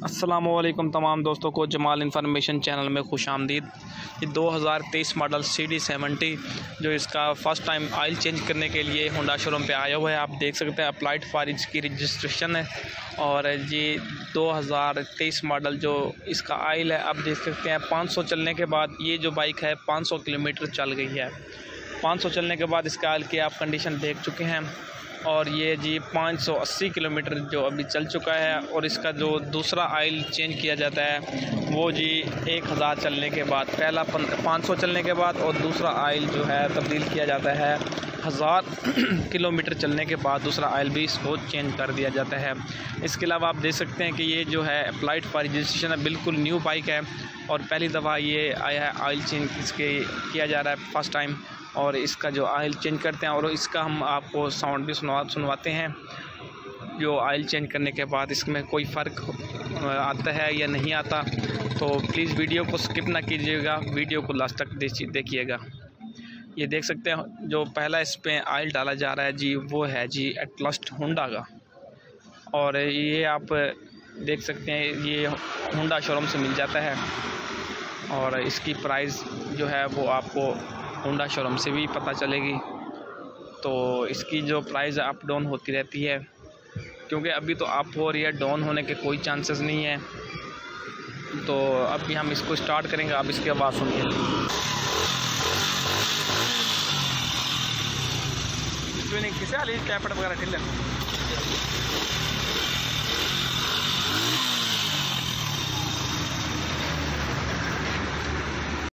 अस्सलामुअलैकुम तमाम दोस्तों को जमाल इन्फॉर्मेशन चैनल में खुश आमदीद। ये 2023 मॉडल CD70 जो इसका फ़र्स्ट टाइम ऑयल चेंज करने के लिए होंडा शोरूम पे आया हुआ है। आप देख सकते हैं अप्लाइड फॉर इसकी रजिस्ट्रेशन है और ये 2023 मॉडल जो इसका ऑयल है आप देख सकते हैं 500 चलने के बाद ये जो बाइक है 500 किलोमीटर चल गई है। 500 चलने के बाद इसका ऑयल की आप कंडीशन देख चुके हैं और ये जी 580 किलोमीटर जो अभी चल चुका है और इसका जो दूसरा ऑयल चेंज किया जाता है वो जी 1000 चलने के बाद, पहला 500 चलने के बाद और दूसरा ऑयल जो है तब्दील किया जाता है 1000 किलोमीटर चलने के बाद दूसरा ऑयल भी इसको चेंज कर दिया जाता है। इसके अलावा आप देख सकते हैं कि ये जो है अप्लाइड फॉर रजिस्ट्रेशन है, बिल्कुल न्यू बाइक है और पहली दफ़ा ये आया है ऑयल चेंज इसके किया जा रहा है फर्स्ट टाइम। और इसका जो ऑयल चेंज करते हैं और इसका हम आपको साउंड भी सुनवाते हैं जो ऑयल चेंज करने के बाद इसमें कोई फ़र्क आता है या नहीं आता। तो प्लीज़ वीडियो को स्किप ना कीजिएगा, वीडियो को लास्ट तक देखिएगा। ये देख सकते हैं जो पहला इस पर ऑयल डाला जा रहा है जी वो है जी एटलस्ट होंडा का और ये आप देख सकते हैं ये होंडा शोरूम से मिल जाता है और इसकी प्राइस जो है वो आपको होंडा शोरूम से भी पता चलेगी। तो इसकी जो प्राइस अप डाउन होती रहती है क्योंकि अभी तो अप हो रही है, डाउन होने के कोई चांसेस नहीं है। तो अभी हम इसको स्टार्ट करेंगे, आप इसकी आवाज़ सुनिए। किसे कैपेट वगैरह